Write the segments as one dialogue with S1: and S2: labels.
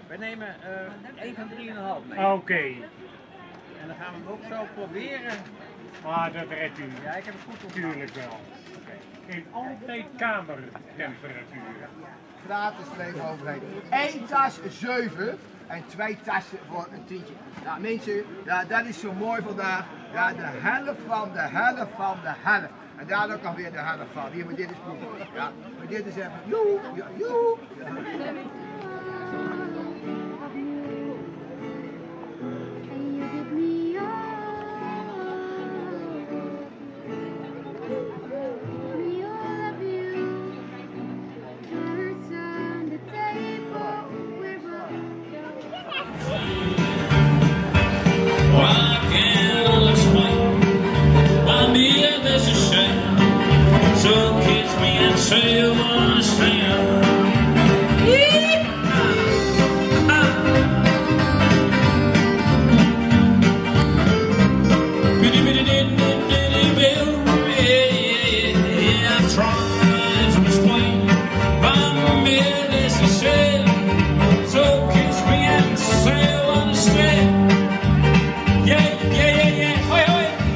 S1: We nemen 1 van 3,5 mee.
S2: Oké.
S1: En dan gaan we hem ook zo proberen.
S2: Maar dat redt u.
S1: Ja, ik heb het goed onthouden.
S2: Tuurlijk wel. In altijd kamertemperatuur.
S3: Gratis leven overheid. 1 tas 7 en 2 tassen voor een tientje. Nou mensen, ja, dat is zo mooi vandaag. Ja, de helft van de helft van de helft. En daar ook alweer de helft van. Hier moet dit eens proeven. Ja, moet dit eens even. Joe, ja, joe. Ja.
S4: Say you understand. I've tried to explain, but merely to say, so kiss me and say you understand. Yeah, wait.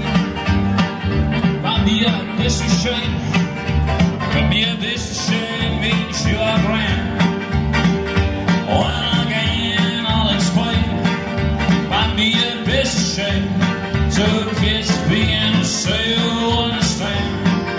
S4: But this is shame. Yeah, this shame means you are grand. Well, again, I'll explain. Might be a bit shame. So kiss me and say you understand.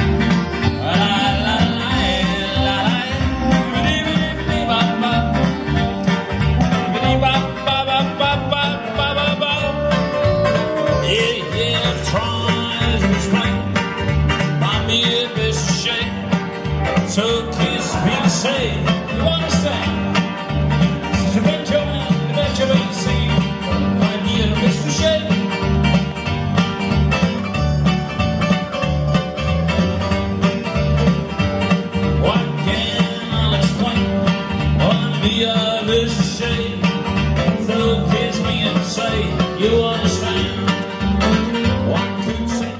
S4: Yeah, I've tried to explain. Might be a bit shame. So kiss me and say, you understand? To Benjamin, see, my dear Mr. Shea. What can I explain on the other shade? So kiss me and say, you understand? What could say?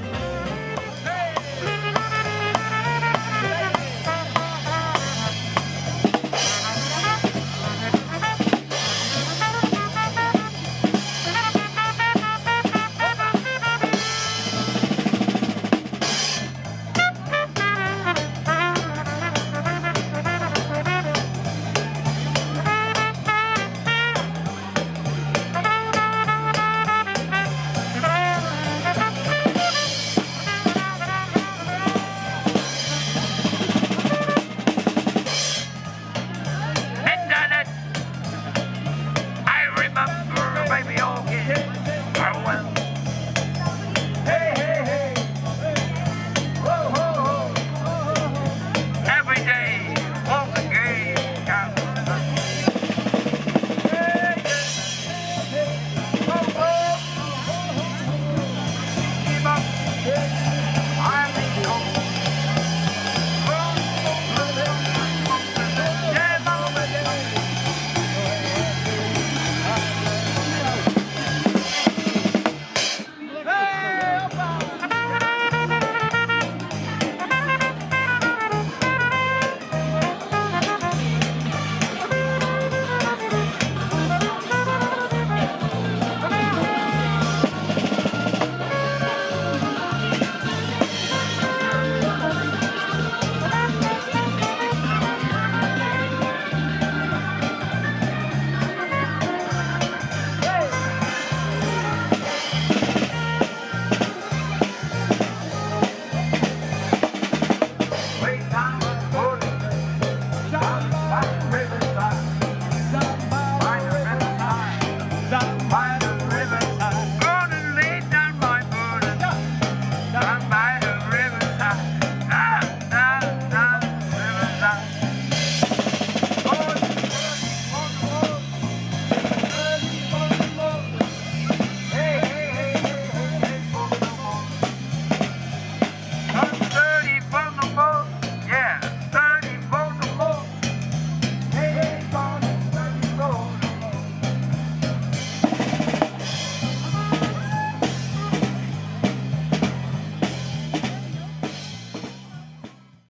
S3: River.